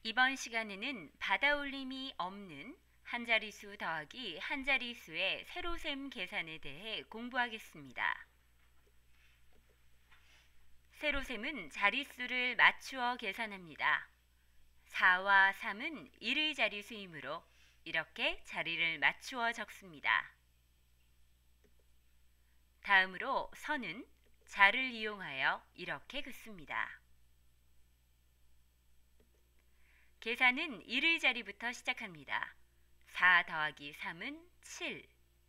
이번 시간에는 받아올림이 없는 한자리수 더하기 한자리수의 세로셈 계산에 대해 공부하겠습니다. 세로셈은 자릿수를 맞추어 계산합니다. 4와 3은 1의 자리수이므로 이렇게 자리를 맞추어 적습니다. 다음으로 선은 자를 이용하여 이렇게 긋습니다. 계산은 1의 자리부터 시작합니다. 4 더하기 3은 7.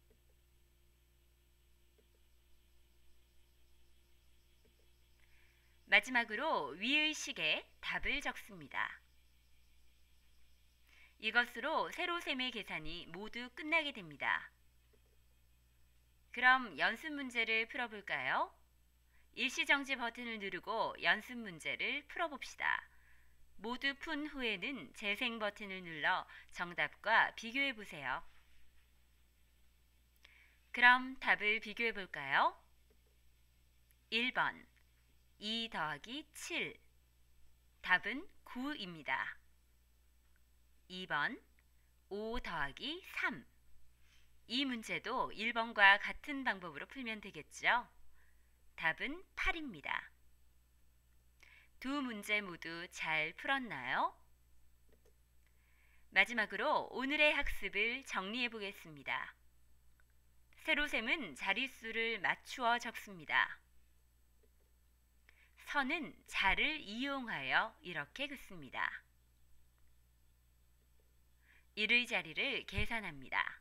마지막으로 위의 식에 답을 적습니다. 이것으로 세로셈의 계산이 모두 끝나게 됩니다. 그럼 연습 문제를 풀어볼까요? 일시정지 버튼을 누르고 연습 문제를 풀어봅시다. 모두 푼 후에는 재생 버튼을 눌러 정답과 비교해 보세요. 그럼 답을 비교해 볼까요? 1번 2 더하기 7. 답은 9입니다. 2번 5 더하기 3. 이 문제도 1번과 같은 방법으로 풀면 되겠죠? 답은 8입니다. 두 문제 모두 잘 풀었나요? 마지막으로 오늘의 학습을 정리해 보겠습니다. 세로셈은 자릿수를 맞추어 적습니다. 선은 자를 이용하여 이렇게 긋습니다. 1의 자리를 계산합니다.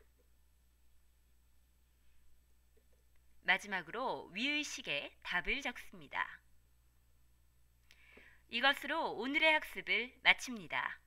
마지막으로 위의 식에 답을 적습니다. 이것으로 오늘의 학습을 마칩니다.